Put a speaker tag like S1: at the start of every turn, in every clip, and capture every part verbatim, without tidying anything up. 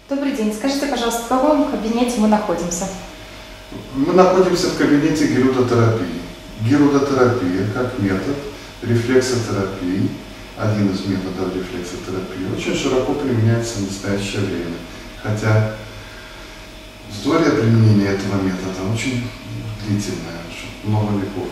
S1: Добрый день. Скажите, пожалуйста, в каком кабинете мы находимся?
S2: Мы находимся в кабинете гирудотерапии. Гирудотерапия как метод рефлексотерапии, один из методов рефлексотерапии, очень широко применяется в настоящее время. Хотя история применения этого метода очень длительная, много веков.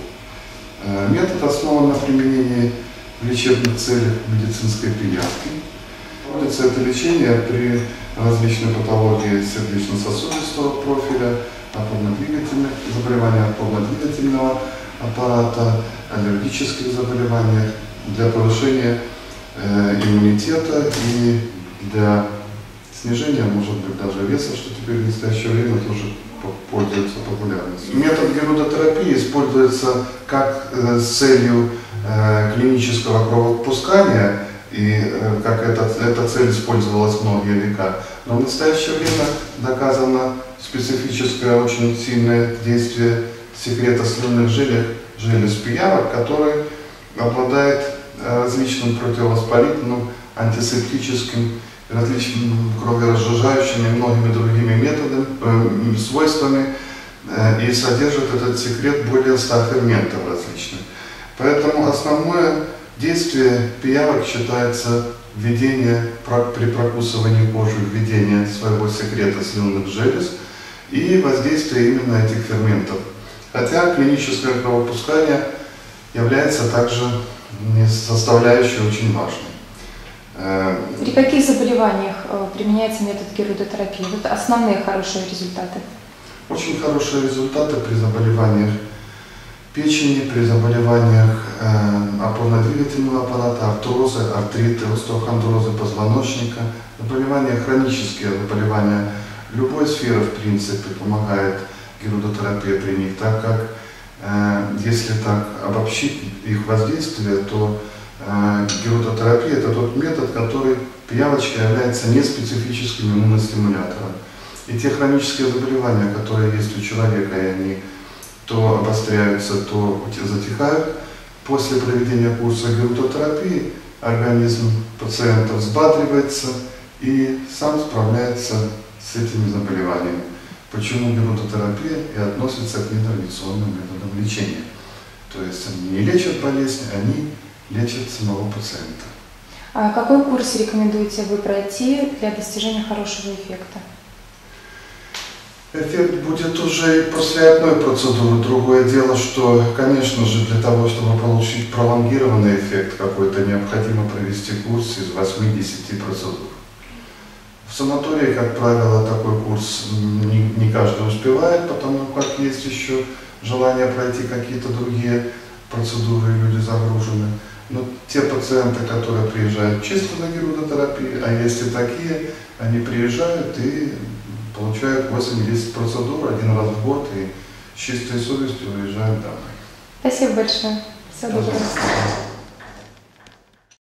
S2: Метод основан на применении в лечебных целях медицинской пиявки. Проводится это лечение при различной патологии сердечно-сосудистого профиля, опорно-двигательных заболеваний опорно-двигательного аппарата, аллергических заболеваний, для повышения э, иммунитета и для снижения, может быть, даже веса, что теперь в настоящее время тоже пользуется популярностью. Метод гирудотерапии используется как э, с целью э, клинического кровопускания, и э, как эта, эта цель использовалась многие века. Но в настоящее время доказано специфическое, очень сильное действие секрета слюнных желез, желез пиявок, который обладает различным противовоспалительным, антисептическим, различными кроверазжижающими и многими другими методами, э, свойствами, э, и содержит этот секрет более ста ферментов различных. Поэтому основное действие пиявок считается введение, при прокусывании кожи, введение своего секрета слюнных желез и воздействие именно этих ферментов. Хотя клиническое кровопускание является также составляющей очень важной.
S1: При каких заболеваниях применяется метод гирудотерапии? Вот основные хорошие результаты.
S2: Очень хорошие результаты при заболеваниях печени, при заболеваниях э, опорно-двигательного аппарата, артрозы, артриты, остеохондрозы позвоночника, заболевания хронические, заболевания любой сферы, в принципе, помогает гирудотерапия при них, так как э, если так обобщить их воздействие, то э, гирудотерапия – это тот метод, который пиявочка является неспецифическим иммуностимулятором. И те хронические заболевания, которые есть у человека, и они то обостряются, то затихают, после проведения курса гирудотерапии организм пациента взбадривается и сам справляется с этими заболеваниями. Почему гирудотерапия и относится к нетрадиционным методам лечения. То есть они не лечат болезнь, они лечат самого пациента.
S1: А какой курс рекомендуете вы пройти для достижения хорошего эффекта?
S2: Эффект будет уже и после одной процедуры. Другое дело, что, конечно же, для того, чтобы получить пролонгированный эффект какой-то, необходимо провести курс из восьми-десяти процедур. В санатории, как правило, такой курс не, не каждый успевает, потому как есть еще желание пройти какие-то другие процедуры, и люди загружены. Но те пациенты, которые приезжают чисто на гирудотерапию, а есть и такие, они приезжают и получают восемь-десять процедур один раз в год и с чистой совестью уезжают домой.
S1: Спасибо большое. Всего доброго.